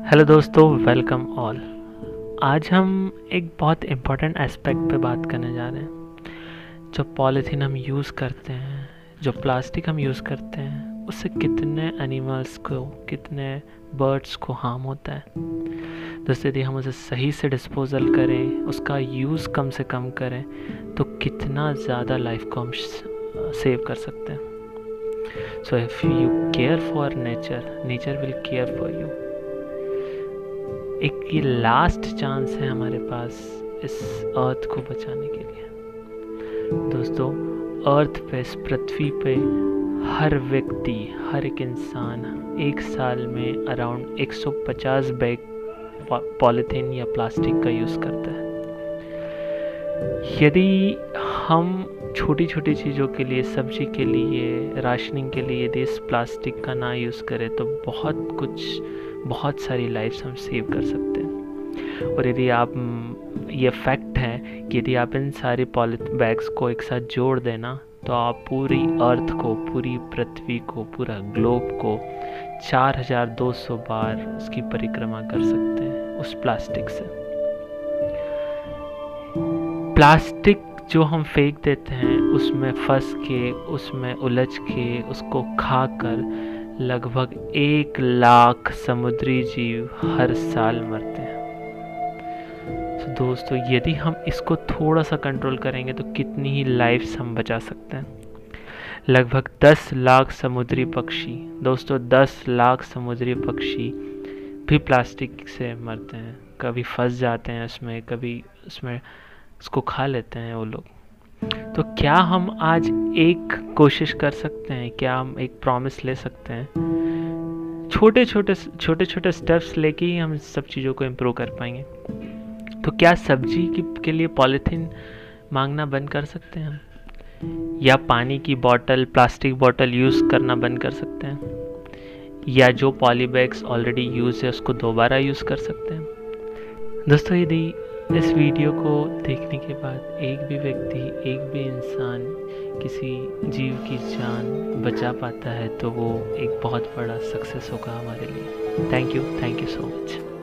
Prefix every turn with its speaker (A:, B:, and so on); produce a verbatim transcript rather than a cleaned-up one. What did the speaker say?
A: Hello दोस्तों, welcome all. आज हम एक बहुत इम्पोर्टेंट एस्पेक्ट पे बात करने जा रहे हैं। जो पॉलीथीन हम यूज़ करते हैं, जो प्लास्टिक हम यूज़ करते हैं, उससे कितने एनिमल्स को, कितने बर्ड्स को हार्म होता है। दोस्तों, यदि हम उसे सही से डिस्पोजल करें, उसका यूज़ कम से कम करें, तो कितना ज़्यादा लाइफ को हम सेव कर सकते हैं। So if you care for nature, nature will care for you. एक ये लास्ट चांस है हमारे पास इस अर्थ को बचाने के लिए। दोस्तों, अर्थ पे, इस पृथ्वी पे हर व्यक्ति, हर एक इंसान एक साल में अराउंड एक सौ पचास बैग पॉलीथीन या प्लास्टिक का यूज़ करता है। यदि हम छोटी छोटी चीज़ों के लिए, सब्जी के लिए, राशनिंग के लिए यदि इस प्लास्टिक का ना यूज़ करें तो बहुत कुछ, बहुत सारी लाइफ्स हम सेव कर सकते हैं। और यदि आप, ये फैक्ट है कि यदि आप इन सारे पॉलीथीन बैग्स को एक साथ जोड़ देना तो आप पूरी अर्थ को, पूरी पृथ्वी को, पूरा ग्लोब को चार हज़ार दो सौ बार उसकी परिक्रमा कर सकते हैं उस प्लास्टिक से। प्लास्टिक जो हम फेंक देते हैं उसमें फंस के, उसमें उलझ के, उसको खाकर लगभग एक लाख समुद्री जीव हर साल मरते हैं। तो दोस्तों, यदि हम इसको थोड़ा सा कंट्रोल करेंगे तो कितनी ही लाइफ्स हम बचा सकते हैं। लगभग दस लाख समुद्री पक्षी, दोस्तों दस लाख समुद्री पक्षी भी प्लास्टिक से मरते हैं। कभी फंस जाते हैं उसमें, कभी उसमें उसको खा लेते हैं वो लोग। तो क्या हम आज एक कोशिश कर सकते हैं, क्या हम एक प्रॉमिस ले सकते हैं? छोटे छोटे छोटे छोटे स्टेप्स लेके ही हम सब चीज़ों को इम्प्रूव कर पाएंगे। तो क्या सब्जी की के लिए पॉलीथीन मांगना बंद कर सकते हैं हम? या पानी की बोतल, प्लास्टिक बोतल यूज़ करना बंद कर सकते हैं? या जो पॉली बैग्स ऑलरेडी यूज़ है उसको दोबारा यूज़ कर सकते हैं? दोस्तों, यदि इस वीडियो को देखने के बाद एक भी व्यक्ति, एक भी इंसान किसी जीव की जान बचा पाता है तो वो एक बहुत बड़ा सक्सेस होगा हमारे लिए। Thank you, thank you so much.